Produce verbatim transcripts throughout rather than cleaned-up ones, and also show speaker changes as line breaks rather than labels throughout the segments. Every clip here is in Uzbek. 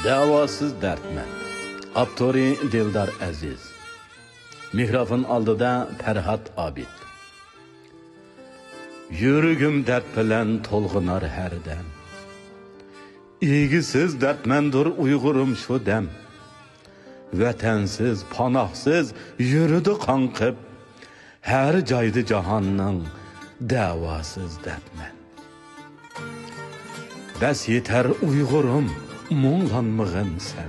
Davasız dertmen. Aptori Dildar Aziz. Mikrofon aldıda Ferhat Abid. Yürügüm dert bilen tolğunar her dem. İgisiz dertmendur Uygurum şu dem. Vatansiz, panahsız yürüdü kankıp. Her caydı cahanның davasız dertmen. Bəs yeter Uygurum muңlanmığın sen.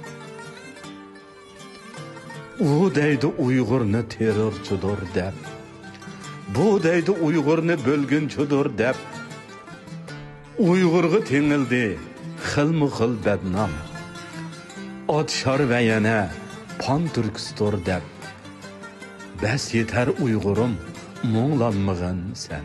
U deydi Uygurnu terörçüdür dep. Bu deydi Uygurnu bölgünçüdür dep. Uygurgu tengildi xilmi-xil bednam. Atşar ve yana pan türküstür dep. Bəs yeter Uygurum muңlanmığın sen.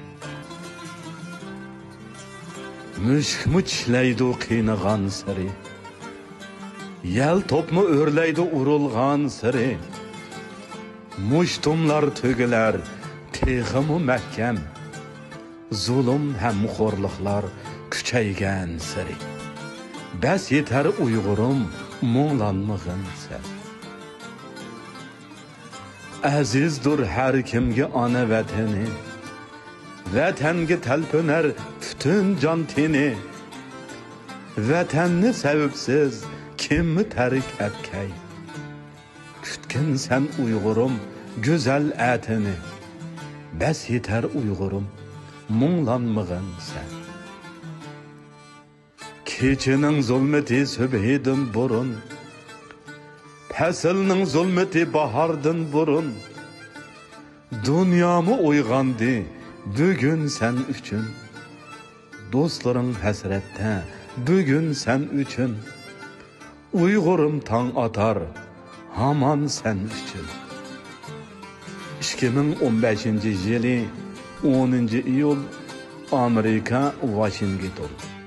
Müşk mü çileydi qiyniğan siri. Yel top mu örleydi urulğan siri. Muştumlar tögüler teğimi məhkem. Zulüm hem xorluqlar küçeygen siri. Bəs yeter Uygurum muңlanmığın sen. Azizdur her kimge ana vatani. Vatange talpöner bütün can teni. Vatanni sevipsiz kimmi terk etkey. Kütkin sen Uygurum güzel etini. Bəs yeter Uygurum muңlanmığın sen. Keçinin zulmeti söbhidin burun. Pasilning zulmeti bahardın burun. Dünyamı uygandı bugün sen üçün. Dostların hasrette bugün sen üçün. Uygurum tan atar haman sen üçün. ikki ming o'n beshinchi yili o'ninchi iyul Amerika Washington.